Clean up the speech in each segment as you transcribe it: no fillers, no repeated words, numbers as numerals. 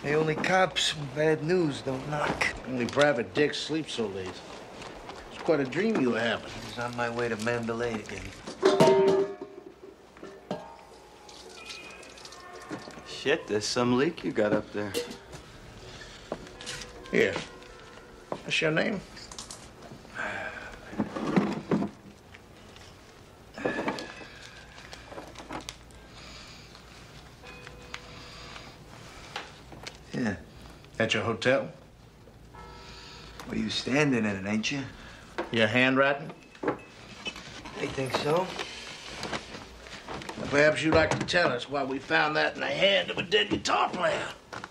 Hey, only cops with bad news don't knock. Only Private Dick sleeps so late. It's quite a dream you were having. I was on my way to Mandalay again. Shit, there's some leak you got up there. Here. What's your name? Yeah. At your hotel? Well, you standing in it, ain't you? Your handwriting? I think so. Perhaps you'd like to tell us why we found that in the hand of a dead guitar player.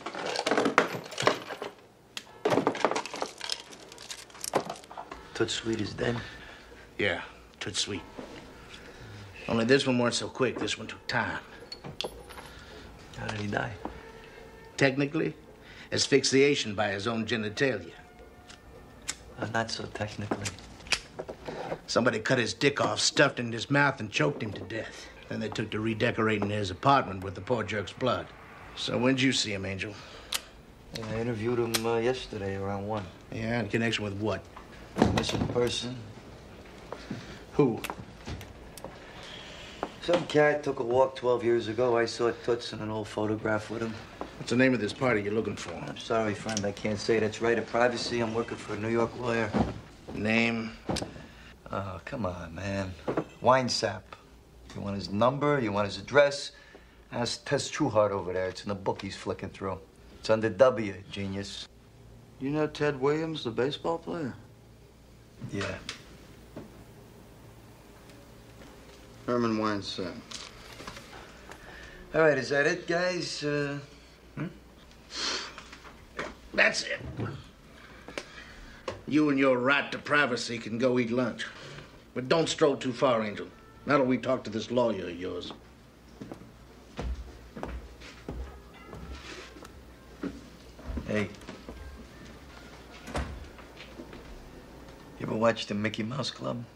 Toots Sweet is dead. Yeah, Toots Sweet. Only this one weren't so quick. This one took time. How did he die? Technically, asphyxiation by his own genitalia. Not so technically. Somebody cut his dick off, stuffed it in his mouth, and choked him to death. Then they took to redecorating his apartment with the poor jerk's blood. So when'd you see him, Angel? Yeah, I interviewed him yesterday around 1. Yeah, in connection with what? Missing person. Who? Some cat took a walk 12 years ago. I saw Toots in an old photograph with him. What's the name of this party you're looking for? I'm sorry, friend. I can't say that's right of privacy. I'm working for a New York lawyer. Name? Oh, come on, man. Winesap. You want his number? You want his address? Ask Tess Trueheart over there. It's in the book he's flicking through. It's under W, genius. You know Ted Williams, the baseball player? Yeah. Herman Weinstein. All right, is that it, guys? That's it. You and your right to privacy can go eat lunch. But don't stroll too far, Angel. Not till we talk to this lawyer of yours. Hey. You ever watch the Mickey Mouse Club?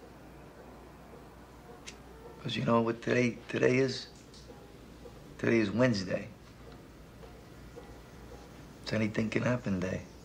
Because you know what today is? Today is Wednesday. It's anything can happen day.